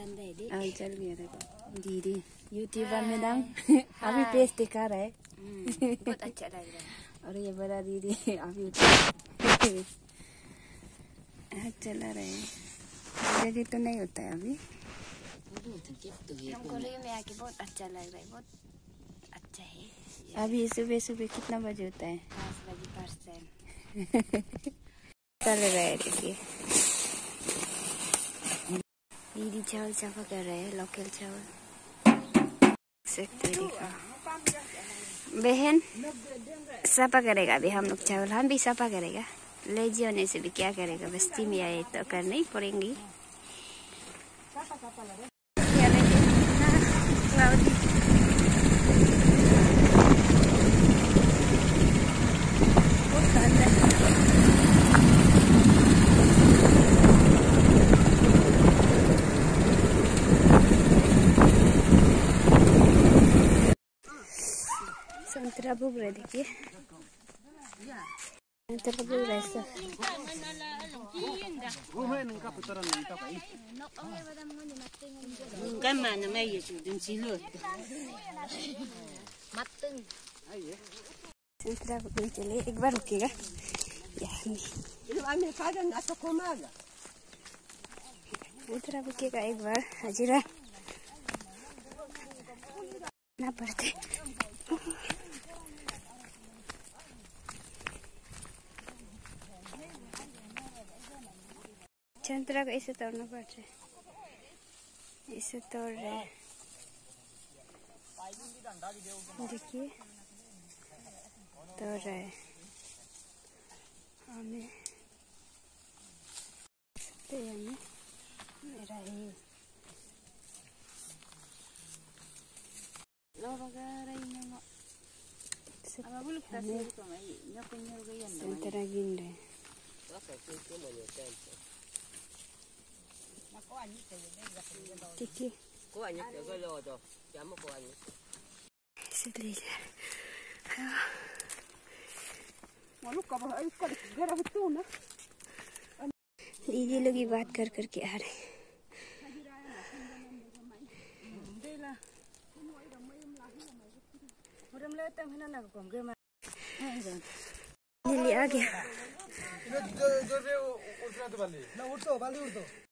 चल गया देखो दीदी यूट्यूबर में नाम अभी पेज दिखा रहा है। बहुत अच्छा लग रहा है। और ये बड़ा दीदी अभी चला रहे हैं। जगह तो नहीं होता है अभी। हमको रिव्यू में आके बहुत अच्छा लग रहा है, बहुत अच्छा है। अभी सुबह सुबह कितना बजे होता है? 5 बजे परसेंट चल रहा है। देखिए दीदी चावल साफा कर रहे हैं, लोकल चावल सकते देखा। बहन साफा करेगा अभी हम लोग चावल, हम भी साफा करेगा। लेजी होने से भी क्या करेगा, बस्ती में आए तो करना ही पड़ेंगी। संतरा भूग रहे, देखिए संतरा भूग रहे सब। संतरा भूगने चले, एक बार रुकेगा। संतरा भूगेगा एक बार, हजीरा ना पड़ते। संतरा को ऐसे तोड़ना पड़ता है, इसे तोड़ रहे हैं। देखिए तोड़ रहे हैं हमें मेरा ही संतरा गिन रहे हैं। देखिए दीदी लोग ही बात कर करके आ रहे हैं। आ गया।